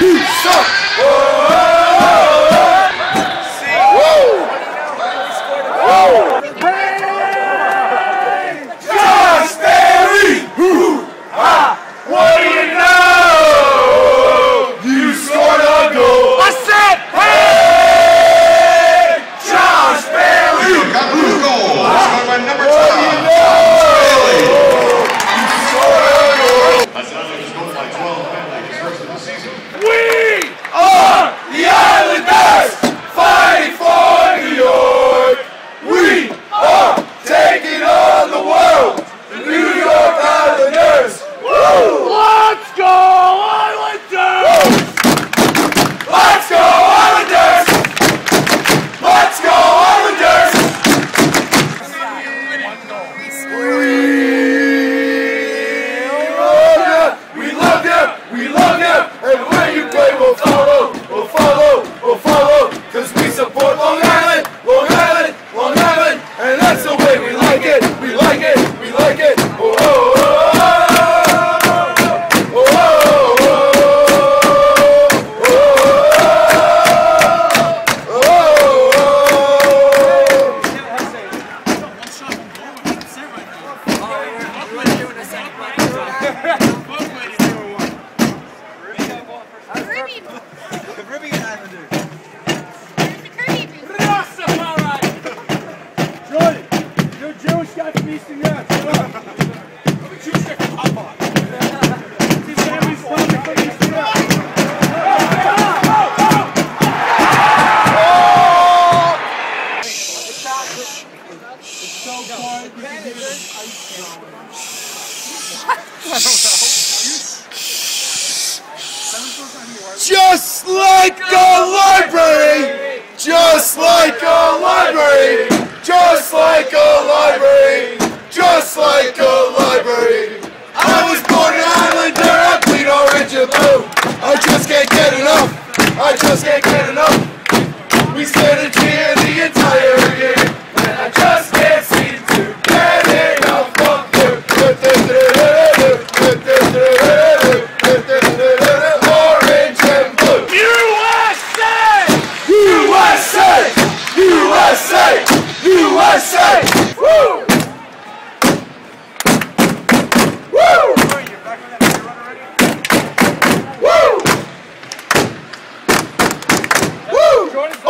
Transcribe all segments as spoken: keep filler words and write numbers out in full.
You suck! Josh Berry! What do you know? You scored a goal! I said, hey! Josh Berry! You got the goal! Scored by number twelve. We are the Islanders, fighting for New York. We are taking on the world, the New York Islanders. Woo! Let's go Islanders! Let's go Islanders! Let's go Islanders! We love you! We love you! And when you play, we'll follow, we'll follow, we'll follow, cause we support Long Island, Long Island, Long Island, and that's the way we like it, we like it, we like it. Oh, oh, oh, oh, oh, oh, Jordan, you're Jewish guy from Eastern Europe. I'm a Jewish guy from Papa. His family's probably from Eastern Europe. It's so fun. Just like a library, just like a library, just like a library, just like a library. I was born an Islander, I bleed orange and blue. I just can't get enough, I just can't get enough. We stand and cheer the entire year, and I just can't seem to get enough of you. Orange and blue. U S A! U S A! U S A! U S A! Woo! Woo! Woo! Woo! Oh!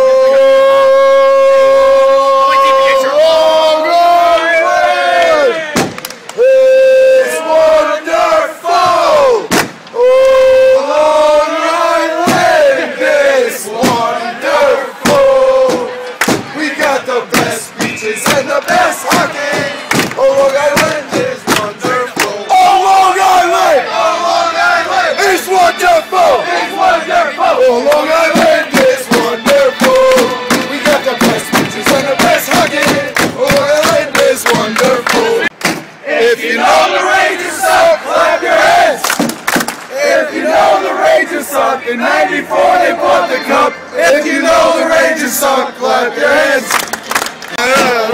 It's wonderful! Oh, Long Island, it's wonderful! We got the best beaches and the best hockey! Oh, Long Island is wonderful! Oh, Long Island! Oh, Long Island! It's wonderful! It's wonderful! Oh, Long Island is wonderful! We got the best beaches and the best hockey! Oh, Long Island is wonderful! If you know the Rangers suck, clap your hands! If you know the Rangers suck, in ninety-four they bought the cup. If you know the Rangers suck, clap your hands! Come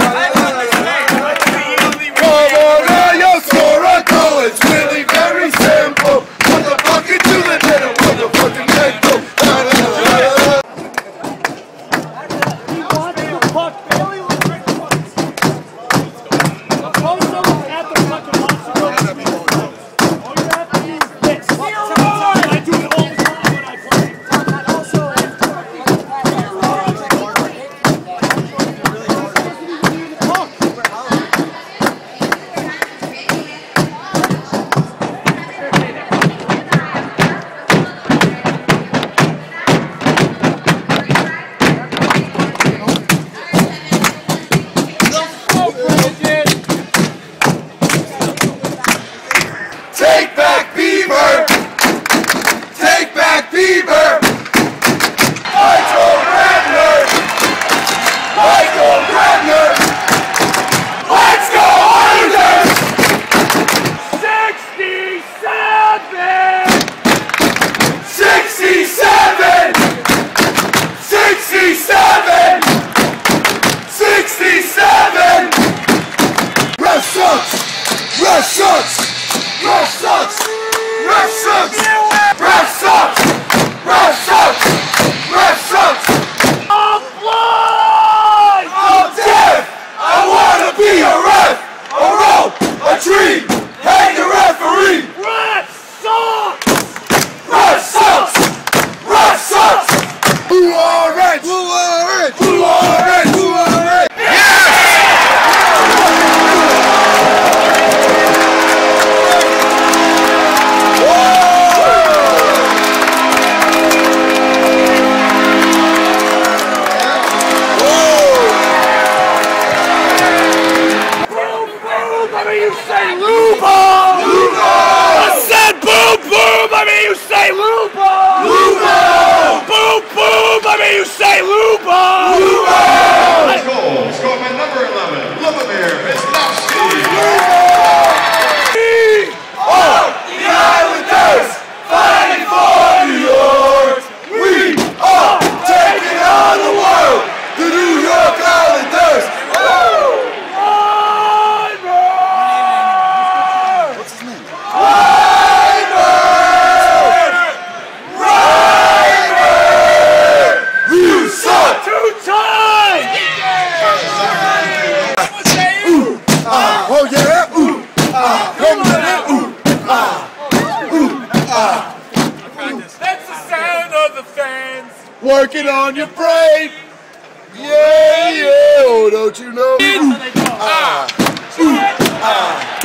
on now, you score a goal, it's really very simple. Put the bucket to the net and put the fucking net go. way you say Lubo! Lubo! Let's go. Scored by number eleven, Lubomir Visnovsky. We are the Islanders, fighting for New York. We are taking on the world, the New York Islanders. What's his name? Ryber! Ryber! You suck! Two times! Ooh, ah, oh yeah, ooh, ah, come on, ooh, ah, ooh, ah. That's the sound of the fans. Working on your brain. Yeah, yeah, oh, don't you know? Ooh, ah, ooh, ah.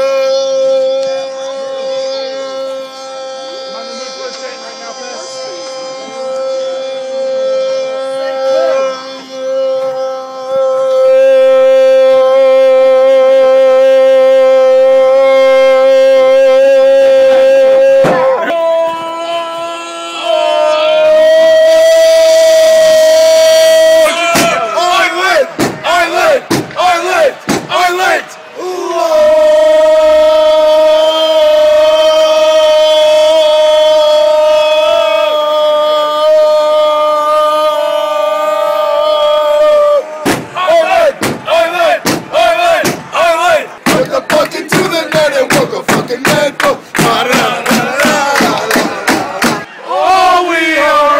All we are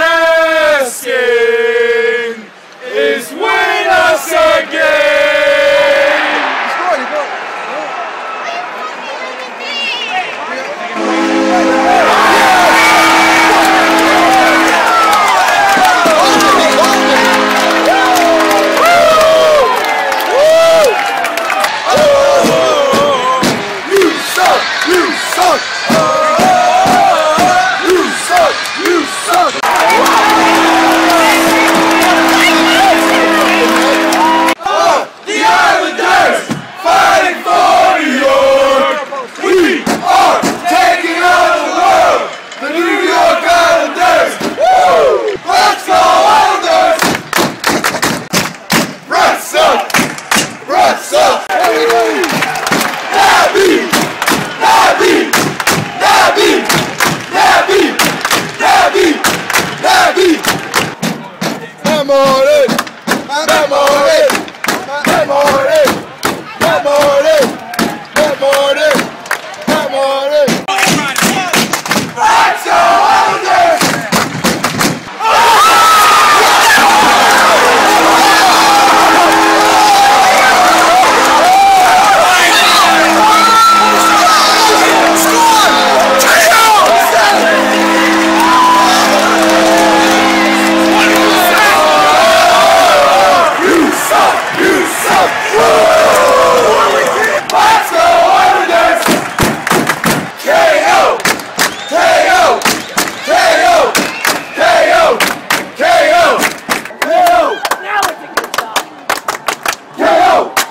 asking is win us again. You suck! You suck! You suck! You suck! The Islanders fighting for New York. We are taking on the world. The New York Islanders. Woo! Let's go Islanders! Press up! Press up! Nabby! Nabby! Nabby! Nabby! Nabby! Nabby! I'm on it! I'm on it! I'm on it! I'm on it! I'm on it! I'm on it! Let's go Islanders! You suck! You suck! Woo! Let's go Islanders! K O! K O! K O! K O! K O! K O! Now it's a good song. K O!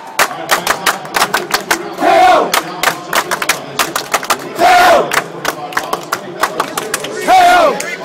K O! K O! K O!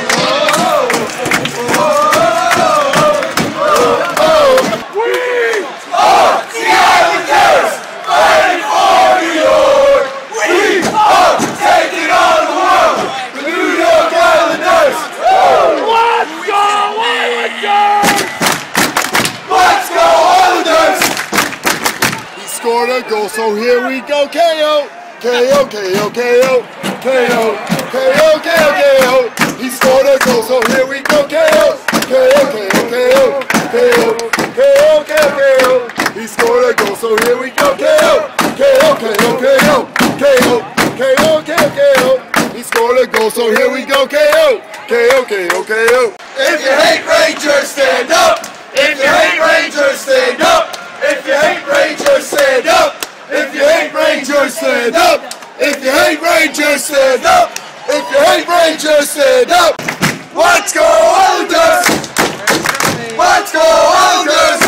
The Islanders fighting for New York. We are taking on the world. The New York Islanders. Let's go, Islanders! Let's go Islanders! He scored a goal, so here we go. K O, K O, K O, K O, K O, K O, K O, K O. He scored a goal, so here we go. K O, K O, K O, K O, K O, K O, K O, K O. He scored a goal, so here we go. K O, K O, K O, K O, K O, K O, K O, K O. He scored a goal, so here we go. K O, K O, K O, K O. If you hate Rangers, stand up. If you hate Rangers, stand up. If you hate Rangers, stand up. If you hate Rangers, stand up. If you hate Rangers, stand up. If you hate Rangers, stand up. Let's go Islanders! Let's go Islanders!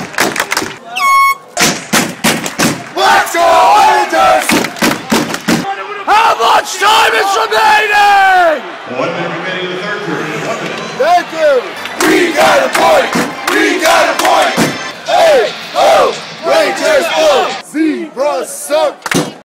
Let's go Islanders! How much time is remaining? One minute remaining in the third period. One minute. Thank you! We got a point! We got a point! Hey, oh, Rangers, oh! Zebras suck!